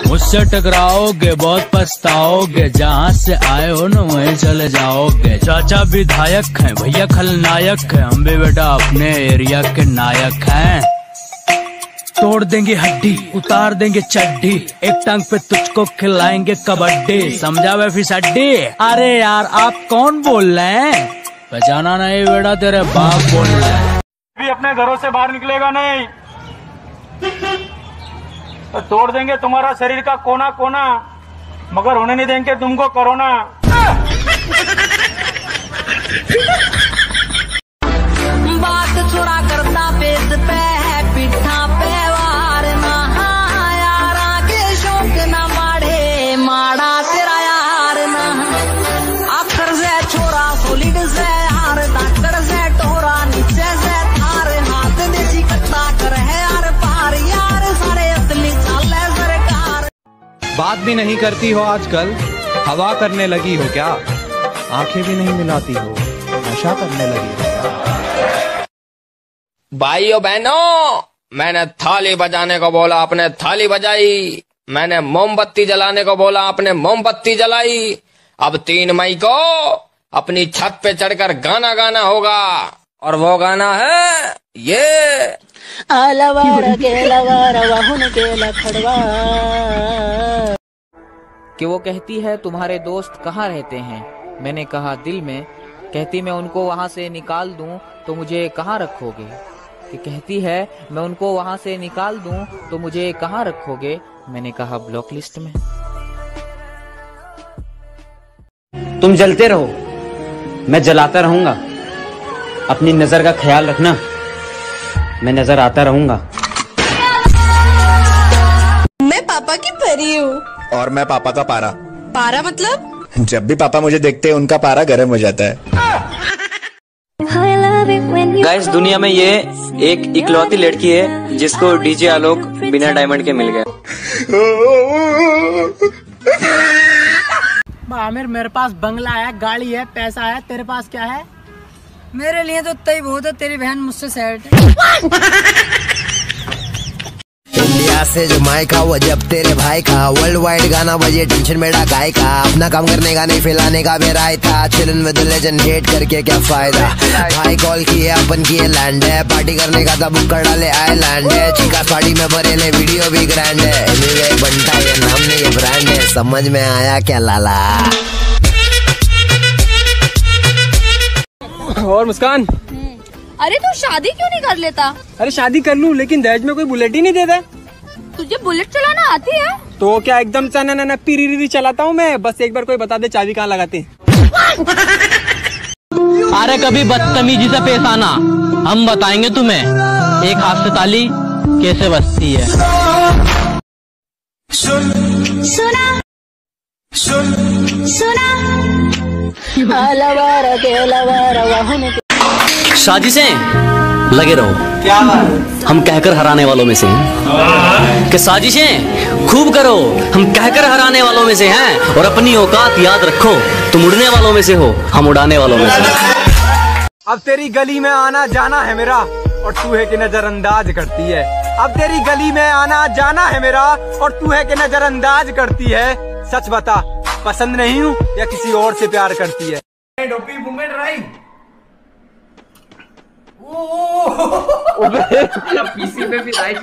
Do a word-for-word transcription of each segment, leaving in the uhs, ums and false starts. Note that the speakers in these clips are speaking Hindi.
मुझसे टकराओगे बहुत पछताओगे, जहाँ से आए हो ना वहीं चले जाओगे। चाचा विधायक हैं, भैया खलनायक हैं, हम भी बेटा अपने एरिया के नायक हैं। तोड़ देंगे हड्डी, उतार देंगे चड्डी, एक टांग पे तुझको खिलाएंगे कबड्डी, समझा वे फिसड्डी। अरे यार आप कौन बोल रहे हैं? पहचाना नहीं बेटा, तेरे बाप बोल रहे हैं। भी अपने घरों से बाहर निकलेगा नहीं तो तोड़ देंगे तुम्हारा शरीर का कोना कोना, मगर होने नहीं देंगे तुमको कोरोना। बात छोड़ा करता पेट पे है पिठा पे वार नहा, यारा के शौक न माढ़े माड़ा तेरा यार ना। अखर से छोरा सोलिड से हार, डॉक्टर से टोरा नीचे से थार, हाथ देसी कट्टा कर है यार पार, यार सारे असली चाले सरकार। बात भी नहीं करती हो आजकल, हवा करने लगी हो क्या? आंखें भी नहीं मिलाती हो, नशा करने लगी हो क्या? भाइयों बहनों, मैंने थाली बजाने को बोला, आपने थाली बजाई। मैंने मोमबत्ती जलाने को बोला, आपने मोमबत्ती जलाई। अब तीन मई को अपनी छत पे चढ़कर गाना गाना होगा, और वो गाना है ये। कि वो कहती है तुम्हारे दोस्त कहाँ रहते हैं? मैंने कहा दिल में। कहती मैं उनको वहाँ से निकाल दूं तो मुझे कहाँ रखोगे? कि कहती है मैं उनको वहाँ से निकाल दूं तो मुझे कहाँ रखोगे? मैंने कहा ब्लॉक लिस्ट में। तुम जलते रहो, मैं जलाता रहूंगा। अपनी नजर का ख्याल रखना, मैं नजर आता रहूंगा। मैं पापा की परी हूँ। और मैं पापा का पारा। पारा मतलब? जब भी पापा मुझे देखते हैं उनका पारा गर्म हो जाता है। गाइस, दुनिया में ये एक इकलौती लड़की है जिसको डीजे आलोक बिना डायमंड के मिल गया। आमिर, मेरे पास बंगला है, गाड़ी है, पैसा है, तेरे पास क्या है? मेरे लिए तो तय बहुत है, तेरी बहन मुझसे सेट है। इंडिया से जमाइका वो जब तेरे भाई का, वर्ल्ड वाइड गाना बजे टेंशन में गाय का, अपना काम करने का नहीं फैलाने का मेरा था, चिलन विद लेजेंड हेट करके क्या फायदा। भाई कॉल किए अपन किए लैंड है, पार्टी करने का था बुक कर डाले आइलैंड है, चिका पार्टी में भरे ले वीडियो भी ग्रैंड है। एनीवे बनता ये नाम नहीं ये ब्रांड है, समझ में आया क्या लाला? और मुस्कान, अरे तू शादी क्यों नहीं कर लेता? अरे शादी कर लूं, लेकिन दहेज में कोई बुलेट ही नहीं देता। तुझे बुलेट चलाना आती है? तो क्या एकदम चना ना ना पीरी चलाता हूँ मैं, बस एक बार कोई बता दे चाबी कहाँ लगाते हैं। अरे कभी बदतमीजी से पेश आना, हम बताएंगे तुम्हें एक हाथ से ताली कैसे बजती है। सुन सुना सुन सुना साजिशें लगे रहो, क्या हम कहकर हराने वालों में से हैं। कि साजिशें खूब करो, हम कहकर हराने वालों में से हैं। और अपनी औकात याद रखो, तुम उड़ने वालों में से हो, हम उड़ाने वालों में से। अब तेरी गली में आना जाना है मेरा, और तू है कि नजरअंदाज करती है। अब तेरी गली में आना जाना है मेरा, और तू है कि नजरअंदाज करती है। सच बता, पसंद नहीं हूँ या किसी और से प्यार करती है? Dopey movement right. पीसी पे भी राइट।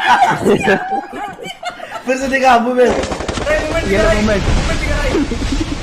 फिर से देखा मूवमेंट, मूवमेंट